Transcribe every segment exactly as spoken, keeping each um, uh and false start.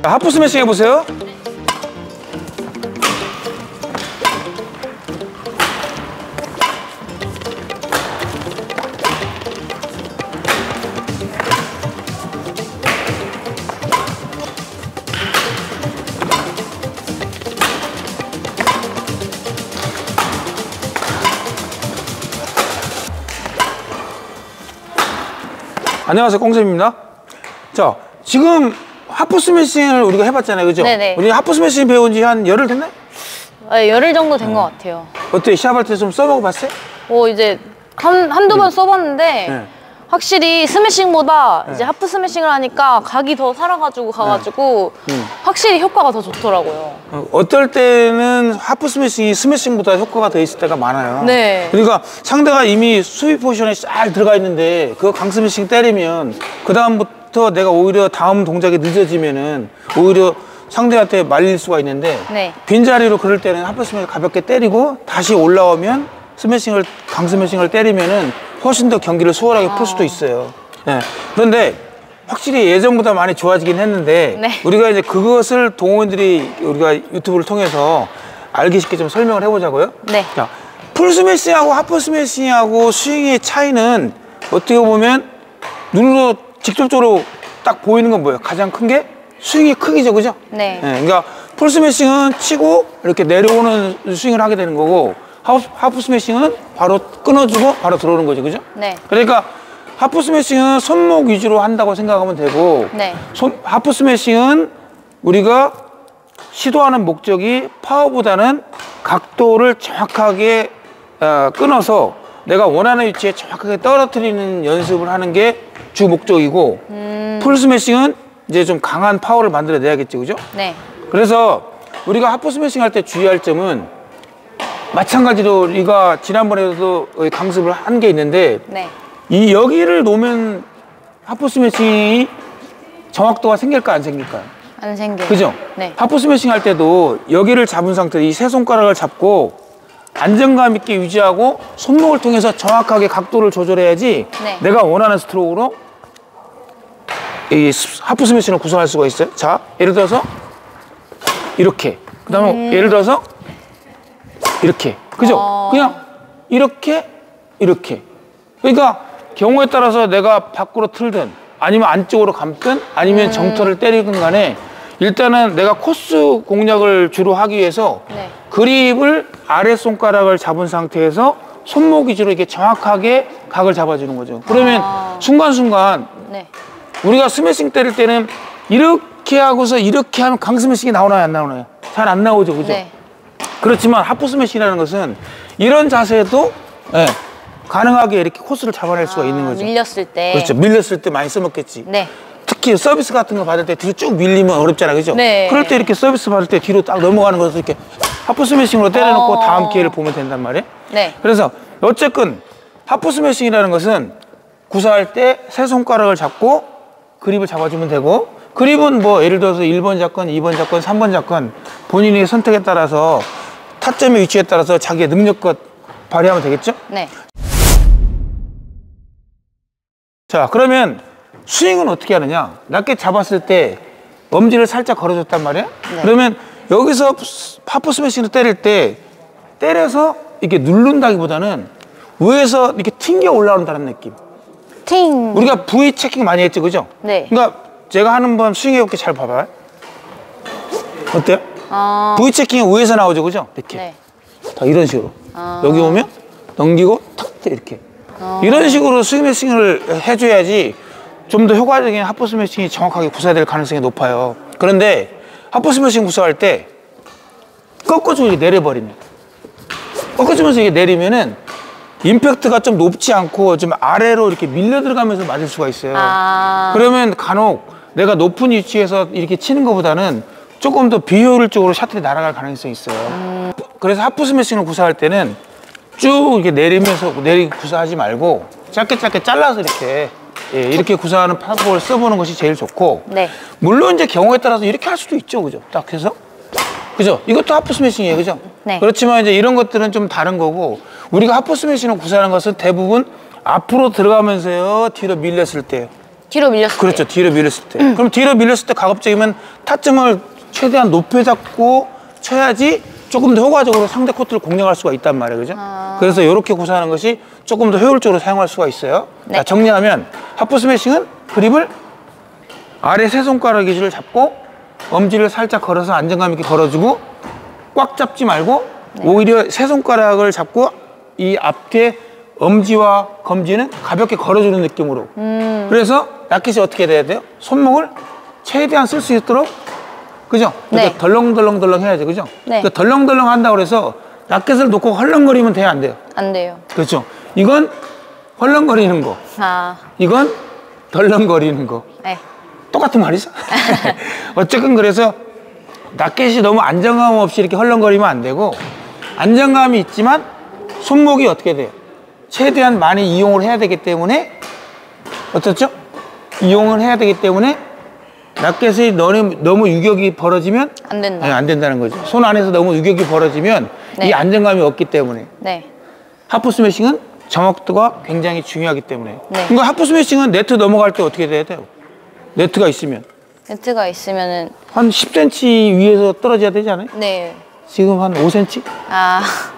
하프 스매싱 해보세요. 안녕하세요, 꽁쌤입니다. 자, 지금 하프 스매싱을 우리가 해봤잖아요, 그죠? 네네. 우리 하프 스매싱 배운 지 한 열흘 됐나요? 네, 열흘 정도 된 것 네. 같아요. 어때? 시합할 때 좀 써보고 봤어요? 오, 이제 한, 한두 번 음. 써봤는데 네. 확실히 스매싱보다 네. 이제 하프 스매싱을 하니까 각이 더 살아가지고 가가지고 네. 음. 확실히 효과가 더 좋더라고요. 어, 어떨 때는 하프 스매싱이 스매싱보다 효과가 더 있을 때가 많아요. 네. 그러니까 상대가 이미 수비 포지션에 잘 들어가 있는데 그거 강 스매싱 때리면 그 다음부터 내가 오히려 다음 동작이 늦어지면은 오히려 상대한테 말릴 수가 있는데 네. 빈자리로 그럴 때는 하프 스매싱을 가볍게 때리고 다시 올라오면 스매싱을 강 스매싱을 때리면은 훨씬 더 경기를 수월하게 풀 수도 있어요. 네. 그런데 확실히 예전보다 많이 좋아지긴 했는데 네. 우리가 이제 그것을 동호인들이 우리가 유튜브를 통해서 알기 쉽게 좀 설명을 해보자고요. 네. 자, 풀 스매싱하고 하프 스매싱하고 스윙의 차이는 어떻게 보면 눈으로 직접적으로 딱 보이는 건 뭐예요? 가장 큰 게 스윙의 크기죠, 그죠? 네. 네. 그러니까 풀 스매싱은 치고 이렇게 내려오는 스윙을 하게 되는 거고. 하프, 하프 스매싱은 바로 끊어주고 바로 들어오는 거죠, 그죠? 네. 그러니까 하프 스매싱은 손목 위주로 한다고 생각하면 되고 네. 손, 하프 스매싱은 우리가 시도하는 목적이 파워보다는 각도를 정확하게 어, 끊어서 내가 원하는 위치에 정확하게 떨어뜨리는 연습을 하는 게 주 목적이고 음... 풀 스매싱은 이제 좀 강한 파워를 만들어내야겠죠, 그죠? 네. 그래서 우리가 하프 스매싱 할 때 주의할 점은 마찬가지로 우리가 지난번에도 강습을 한 게 있는데 네. 이 여기를 놓으면 하프 스매싱이 정확도가 생길까 안 생길까요? 안 생겨요. 그죠? 네. 하프 스매싱 할 때도 여기를 잡은 상태, 이 세 손가락을 잡고 안정감 있게 유지하고 손목을 통해서 정확하게 각도를 조절해야지 네. 내가 원하는 스트로크로 이 하프 스매싱을 구성할 수가 있어요. 자, 예를 들어서 이렇게, 그 다음에 음. 예를 들어서 이렇게, 그죠? 어... 그냥 이렇게 이렇게. 그러니까 경우에 따라서 내가 밖으로 틀든 아니면 안쪽으로 감든 아니면 음... 정터를 때리든 간에 일단은 내가 코스 공략을 주로 하기 위해서 네. 그립을 아래 손가락을 잡은 상태에서 손목 위주로 이렇게 정확하게 각을 잡아주는 거죠. 그러면 아... 순간순간 네. 우리가 스매싱 때릴 때는 이렇게 하고서 이렇게 하면 강 스매싱이 나오나요, 안 나오나요? 잘 안 나오죠, 그죠? 네. 그렇지만 하프 스매싱이라는 것은 이런 자세도 네, 가능하게 이렇게 코스를 잡아낼 수가 아, 있는 거죠. 밀렸을 때. 그렇죠. 밀렸을 때 많이 써먹겠지. 네. 특히 서비스 같은 거 받을 때 뒤로 쭉 밀리면 어렵잖아, 그죠? 네. 그럴 때 이렇게 서비스 받을 때 뒤로 딱 넘어가는 것을 이렇게 하프 스매싱으로 때려놓고 어... 다음 기회를 보면 된단 말이에요. 네. 그래서 어쨌든 하프 스매싱이라는 것은 구사할 때 세 손가락을 잡고 그립을 잡아주면 되고 그립은 뭐 예를 들어서 일 번 잡건 이 번 잡건 삼 번 잡건 본인의 선택에 따라서 타점의 위치에 따라서 자기의 능력껏 발휘하면 되겠죠? 네. 자, 그러면 스윙은 어떻게 하느냐? 낮게 잡았을 때 엄지를 살짝 걸어줬단 말이에요? 네. 그러면 여기서 하프 스매싱을 때릴 때 때려서 이렇게 누른다기보다는 위에서 이렇게 튕겨 올라온다는 느낌. 팅. 우리가 부위 체킹 많이 했죠, 그죠? 네. 그러니까 제가 하는 번 스윙해볼게. 잘 봐봐요. 어때요? 아... 부위 체킹이 위에서 나오죠, 그죠? 이렇게. 네. 다 이런 식으로. 아... 여기 오면 넘기고 탁 이렇게. 아... 이런 식으로 스매싱을 해줘야지 좀 더 효과적인 하프 스매싱이 정확하게 구사될 가능성이 높아요. 그런데 하프 스매싱 구사할 때 꺾어주고 이렇게 내려버리면 꺾어주면서 이게 내리면은 임팩트가 좀 높지 않고 좀 아래로 이렇게 밀려 들어가면서 맞을 수가 있어요. 아... 그러면 간혹 내가 높은 위치에서 이렇게 치는 것보다는 조금 더 비효율적으로 샷들이 날아갈 가능성이 있어요. 음... 그래서 하프 스매싱을 구사할 때는 쭉 이렇게 내리면서 내리 구사하지 말고 짧게 짧게 잘라서 이렇게 예, 이렇게 구사하는 파볼을 써보는 것이 제일 좋고 네. 물론 이제 경우에 따라서 이렇게 할 수도 있죠, 그죠? 딱 해서 그죠? 이것도 하프 스매싱이에요, 그죠? 네. 그렇지만 이제 이런 것들은 좀 다른 거고 우리가 하프 스매싱을 구사하는 것은 대부분 앞으로 들어가면서요, 뒤로 밀렸을 때요. 뒤로 밀렸을 때. 그렇죠. 뒤로 밀렸을 때. 음. 그럼 뒤로 밀렸을 때 가급적이면 타점을 최대한 높이 잡고 쳐야지 조금 더 효과적으로 상대 코트를 공략할 수가 있단 말이에요. 그죠? 아. 그래서 이렇게 구사하는 것이 조금 더 효율적으로 사용할 수가 있어요. 네. 자, 정리하면 하프 스매싱은 그립을 아래 세 손가락 위주를 잡고 엄지를 살짝 걸어서 안정감 있게 걸어주고 꽉 잡지 말고 네. 오히려 세 손가락을 잡고 이 앞뒤에 엄지와 검지는 가볍게 걸어주는 느낌으로. 음. 그래서 라켓이 어떻게 돼야 돼요? 손목을 최대한 쓸 수 있도록, 그죠? 그러니까 네. 덜렁덜렁덜렁 해야죠, 그죠? 네. 그러니까 덜렁덜렁 한다고 해서 라켓을 놓고 헐렁거리면 돼요, 안 돼요? 안 돼요. 그렇죠. 이건 헐렁거리는 거. 아. 이건 덜렁거리는 거. 네. 똑같은 말이죠. 어쨌든 그래서 라켓이 너무 안정감 없이 이렇게 헐렁거리면 안 되고, 안정감이 있지만 손목이 어떻게 돼요? 최대한 많이 이용을 해야 되기 때문에, 어떻죠? 이용을 해야 되기 때문에 라켓이 너무, 너무 유격이 벌어지면 안 된다. 네, 안 된다는 거죠. 손 안에서 너무 유격이 벌어지면 네. 이 안정감이 없기 때문에. 네. 하프 스매싱은 정확도가 굉장히 중요하기 때문에. 네. 그러니까 하프 스매싱은 네트 넘어갈 때 어떻게 돼야 돼요? 네트가 있으면. 네트가 있으면은 한 십 센티미터 위에서 떨어져야 되지 않아요? 네. 지금 한 오 센티미터? 아.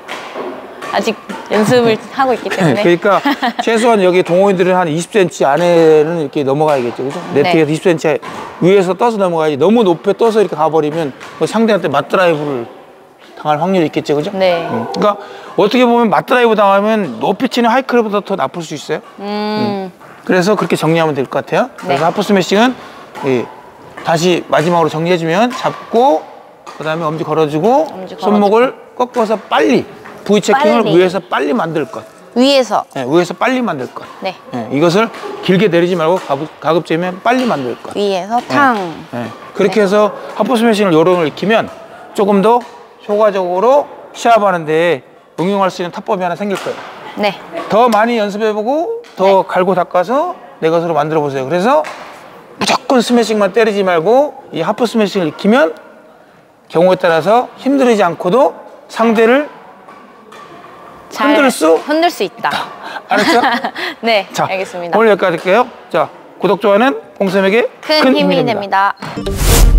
아직 연습을 하고 있기 때문에. 그러니까 최소한 여기 동호인들은 한 이십 센티미터 안에는 이렇게 넘어가야겠죠, 그죠? 네. 네트에서 이십 센티미터 위에서 떠서 넘어가야지. 너무 높게 떠서 이렇게 가버리면 상대한테 맞드라이브를 당할 확률이 있겠죠, 그죠? 네. 음. 그러니까 어떻게 보면 맞드라이브 당하면 높이 치는 하이클럽보다 더 나쁠 수 있어요. 음. 음. 그래서 그렇게 정리하면 될 것 같아요. 네. 그래서 하프 스매싱은 예, 다시 마지막으로 정리해주면 잡고 그다음에 엄지 걸어주고 엄지 손목을 꺾어서 빨리 V 체킹을 빨리. 위에서 빨리 만들 것. 위에서. 네, 위에서 빨리 만들 것. 네. 네, 이것을 길게 내리지 말고 가급, 가급적이면 빨리 만들 것. 위에서 탕. 네, 네. 그렇게 네. 해서 하프 스매싱을 요령을 익히면 조금 더 효과적으로 시합하는데 응용할 수 있는 타법이 하나 생길 거예요. 네. 더 많이 연습해보고 더 네. 갈고 닦아서 내 것으로 만들어 보세요. 그래서 무조건 스매싱만 때리지 말고 이 하프 스매싱을 익히면 경우에 따라서 힘들지 않고도 상대를 흔들 수? 흔들 수 있다. 알았죠? 네, 자, 알겠습니다. 오늘 여기까지 할게요. 자, 구독, 좋아요는 봉쌤에게 큰, 큰 힘이, 힘이 됩니다. 됩니다.